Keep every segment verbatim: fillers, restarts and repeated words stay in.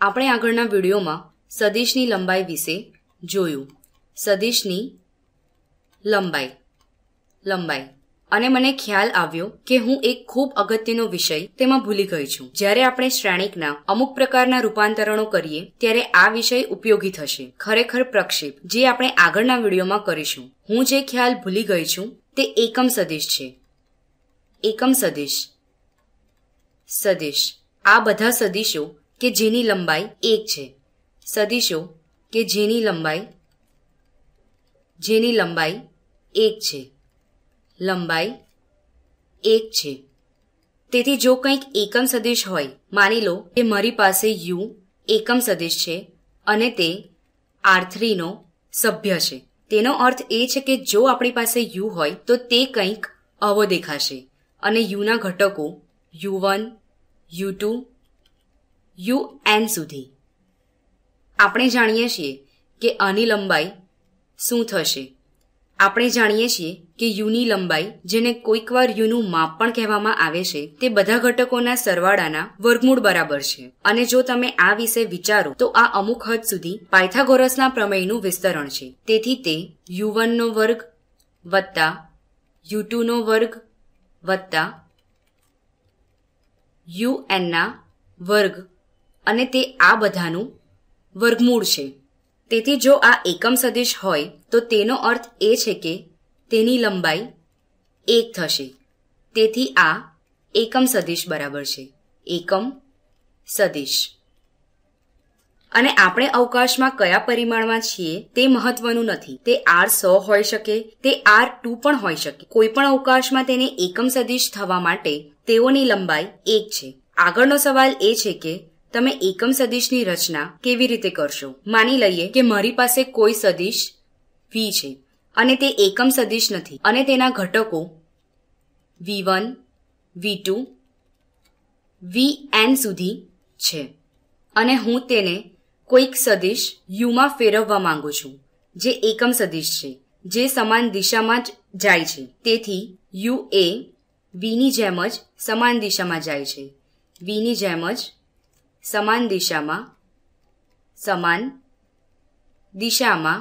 આપણે આગળના વિડીયોમાં સદિશની લંબાઈ વિશે જોયું. સદિશની લંબાઈ લંબાઈ અને મને ખ્યાલ આવ્યો કે હું એક ખૂબ અગત્યનો વિષય તેમાં ભૂલી ગઈ છું. જ્યારે આપણે શ્રેણિકના અમુક પ્રકારના રૂપાંતરણો કરીએ ત્યારે આ વિષય ઉપયોગી થશે. ખરેખર પ્રક્ષેપ જે આપણે આગળના વિડીયોમાં કરીશું. હું જે ખ્યાલ ભૂલી ગઈ છું તે એકમ સદિશ છે. એકમ સદિશ સદિશ આ બધા સદિશો કે જેની લંબાઈ એક છે. સદિશો કે જેની લંબાઈ જેની લંબાઈ એક છે. લંબાઈ એક છે. તેથી જો કંઈક એકમ સદિશ હોય, માની લો કે મારી પાસે યુ એકમ સદિશ છે અને તે આર થ્રી નો સભ્ય છે. તેનો અર્થ એ છે કે જો આપણી પાસે યુ હોય તો તે કંઈક આવો દેખાશે અને યુના ઘટકો u one u two u n સુધી. આપણે જાણીએ છીએ કે આની લંબાઈ શું થશે. આપણે જાણીએ છીએ કે યુની લંબાઈ, જેને કોઈક વાર યુનું માપ પણ કહેવામાં આવે છે, તે બધા ઘટકોના સરવાળાના વર્ગમૂળ બરાબર છે. અને જો તમે આ વિશે વિચારો તો આ અમુક હદ સુધી પાયથાગોરસના પ્રમેયનું વિસ્તરણ છે. તેથી તે યુ વન નો વર્ગ વત્તા યુ ટુ નો વર્ગ વત્તા યુ એન ના વર્ગ અને તે આ બધાનું વર્ગમૂળ છે. તેથી જો આ એકમ સદિશ હોય તો તેનો અર્થ એ છે કે તેની લંબાઈ એક થશે. તેથી આ એકમ સદિશ બરાબર છે. એકમ સદિશ. અને આપણે અવકાશમાં કયા પરિમાણમાં છીએ તે મહત્વનું નથી. તે આર સો હોઈ શકે, તે આર ટુ પણ હોઈ શકે. કોઈ પણ અવકાશમાં તેને એકમ સદિશ થવા માટે તેઓની લંબાઈ એક છે. આગળનો સવાલ એ છે કે તમે એકમ સદિશની રચના કેવી રીતે કરશો. માની લઈએ કે મારી પાસે કોઈ સદિશ વી છે અને તે એકમ સદિશ નથી અને તેના ઘટકો v one v two v n સુધી છે અને હું તેને કોઈક સદિશ યુમાં ફેરવવા માંગુ છું જે એકમ સદિશ છે, જે સમાન દિશામાં જ જાય છે. તેથી યુ એ વીની જેમ જ સમાન દિશામાં જાય છે. વીની જેમ જ સમાન દિશામાં સમાન દિશામાં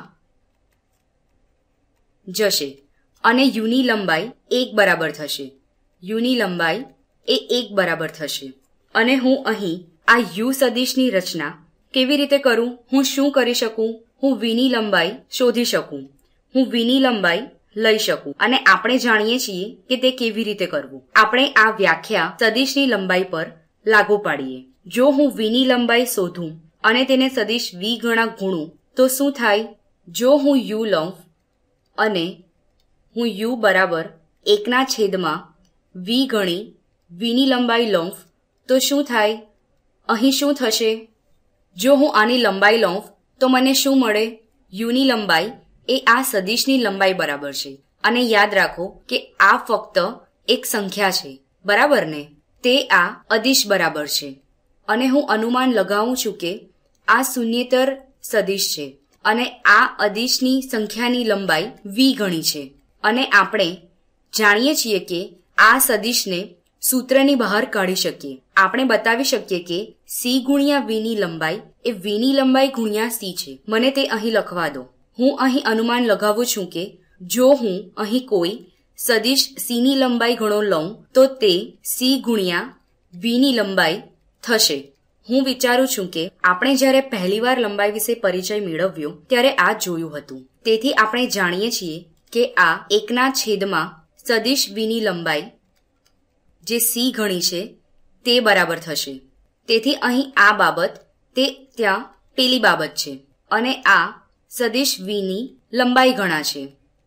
જશે અને યુની લંબાઈ એક બરાબર થશે. યુની લંબાઈ એ એક બરાબર થશે. અને હું અહીં આ યુ સદિશની રચના કેવી રીતે કરું? હું શું કરી શકું? હું વીની લંબાઈ શોધી શકું. હું વીની લંબાઈ લઈ શકું અને આપણે જાણીએ છીએ કે તે કેવી રીતે કરવું. આપણે આ વ્યાખ્યા સદિશની લંબાઈ પર લાગુ પાડીએ. જો હું વીની લંબાઈ શોધું અને તેને સદિશ વી ગણા ગુણું તો શું થાય? જો હું યુ લઉં અને હું યુ બરાબર એકના છેદમાં વી ગણી વીની લંબાઈ લઉં તો શું થાય? અહીં શું થશે? જો હું આની લંબાઈ લઉં તો મને શું મળે? યુની લંબાઈ એ આ સદિશની લંબાઈ બરાબર છે. અને યાદ રાખો કે આ ફક્ત એક સંખ્યા છે, બરાબર ને? તે આ અદિશ બરાબર છે. અને હું અનુમાન લગાવું છું કે આ શૂન્યેતર સદિશ છે અને આ અદિશની સંખ્યાની લંબાઈ વી ગણી છે. અને આપણે જાણીએ છીએ કે આ સદિશને સૂત્રની બહાર કાઢી શકીએ. આપણે બતાવી શકીએ કે સી ગુણ્યા વીની લંબાઈ એ વીની લંબાઈ ગુણ્યા સી છે. મને તે અહીં લખવા દો. હું અહીં અનુમાન લગાવું છું કે જો હું અહીં કોઈ સદિશ સીની લંબાઈ ગણો લઉં તો તે સી ગુણ્યા વીની લંબાઈ થશે. હું વિચારું છું કે આપણે જ્યારે પહેલીવાર લંબાઈ વિશે પરિચય મેળવ્યો ત્યારે આ જોયું હતું. તેથી આપણે જાણીએ છીએ કે આ એકના છેદમાં સદિશ વીની લંબાઈ જે સી ગણી છે તે બરાબર થશે. તેથી અહીં આ બાબત તે ત્યાં પેલી બાબત છે અને આ સદિશ વીની લંબાઈ ગણા છે.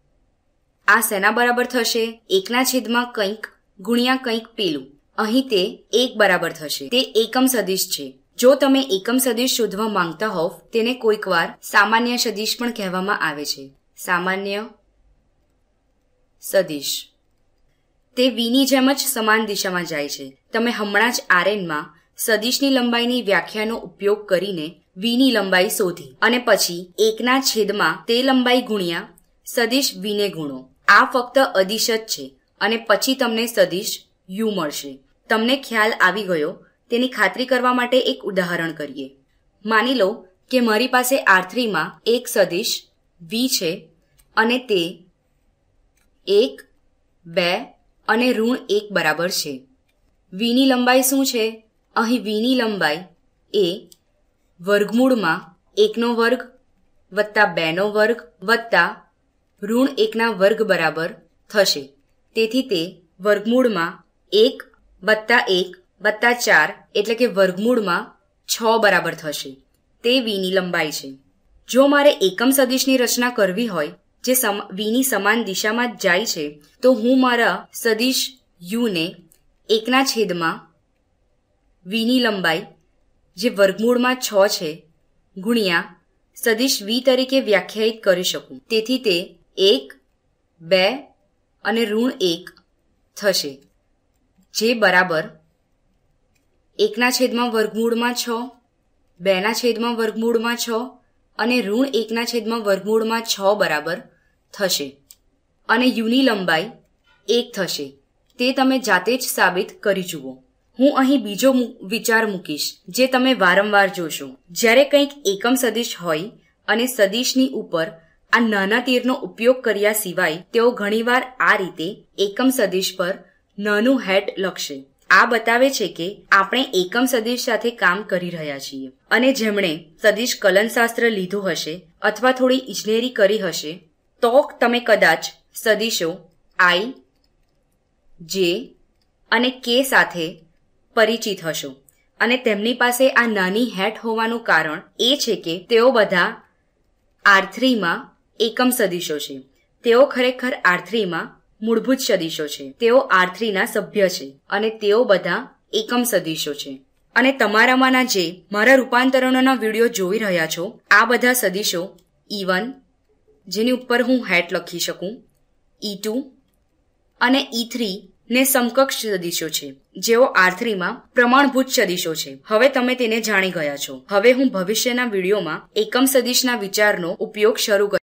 આ શેના બરાબર થશે? એકના છેદમાં કંઈક ગુણ્યા કંઈક પેલું. અહીં તે એક બરાબર થશે. તે એકમ સદિશ છે. જો તમે એકમ સદિશ શોધવા માંગતા હોવ તેને કોઈક વાર સામાન્ય સદિશ પણ કહેવામાં આવે છે. સામાન્ય સદિશ. તે વીની જેમ જ સમાન દિશામાં જાય છે. તમે હમણાં જ આરએનમાં સદિશની લંબાઈની વ્યાખ્યાનો ઉપયોગ કરીને વીની લંબાઈ શોધી અને પછી એકના છેદમાં તે લંબાઈ ગુણ્યા સદિશ વીને ગુણો. આ ફક્ત અદિશ જ છે અને પછી તમને સદિશ યુ મળશે. તમને ખ્યાલ આવી ગયો તેની ખાતરી કરવા માટે એક ઉદાહરણ કરીએ. માની લો કે મારી પાસે આર થ્રી માં એક સદિશ વી છે અને તે એક, બે અને ઋણ એક બરાબર છે. વીની લંબાઈ શું છે? અહીં વીની લંબાઈ એ વર્ગમૂળમાં એકનો વર્ગ વત્તા બેનો વર્ગ વત્તા ઋણ એકના વર્ગ બરાબર થશે. તેથી તે વર્ગમૂળમાં એક વત્તા એક વત્તા ચાર એટલે કે વર્ગમૂળમાં છ બરાબર થશે. તે વીની લંબાઈ છે. જો મારે એકમ સદિશની રચના કરવી હોય જે વીની સમાન દિશામાં જ જાય છે તો હું મારા સદિશ યુને એકના છેદમાં વીની લંબાઈ જે વર્ગમૂળમાં છ છે ગુણ્યા સદિશ વી તરીકે વ્યાખ્યાયિત કરી શકું. તેથી તે એક, બે અને ઋણ એક થશે જે બરાબર એકના છેદમાં વર્ગમૂળમાં છ, બેના છેદમાં વર્ગમૂળમાં છ અને ઋણ એકના છેદમાં વર્ગમૂળમાં છ બરાબર થશે. અને યુની લંબાઈ એક થશે. તે તમે જાતે જ સાબિત કરી જુઓ. હું અહીં બીજો વિચાર મૂકીશ જે તમે વારંવાર જોશો. જ્યારે કંઈક એકમ સદિશ હોય અને સદિશની ઉપર આ નાના તીરનો ઉપયોગ કર્યા સિવાય તેઓ ઘણીવાર આ રીતે એકમ સદિશ પર નાનું હેટ લખશે. આ બતાવે છે કે આપણે એકમ સદિશ સાથે કામ કરી રહ્યા છીએ. અને જેમણે સદિશ કલનશાસ્ત્ર લીધું હશે અથવા થોડી ઇજનેરી કરી હશે તો તમે કદાચ સદિશો આઈ, જે અને કે સાથે પરિચિત હશો. અને તેમની પાસે આ નાની હેટ હોવાનું કારણ એ છે કે તેઓ બધા આર થ્રી માં એકમ સદિશો છે. તેઓ ખરેખર આર થ્રી માં મૂળભૂત સદિશો છે. તેઓ આર થ્રી ના સભ્ય છે અને તેઓ બધા એકમ સદિશો છે. અને તમારામાંના જે મારા રૂપાંતરણોના વિડીયો જોઈ રહ્યા છો આ બધા સદિશો ઈ વન જેની ઉપર હું હેટ લખી શકું, ઈ ટુ અને ઈ થ્રી ને સમકક્ષ સદિશો છે જેઓ આર થ્રી માં પ્રમાણભૂત સદિશો છે. હવે તમે તેને જાણી ગયા છો. હવે હું ભવિષ્યના વિડીયોમાં એકમ સદિશના વિચારનો ઉપયોગ શરૂ કરીશ.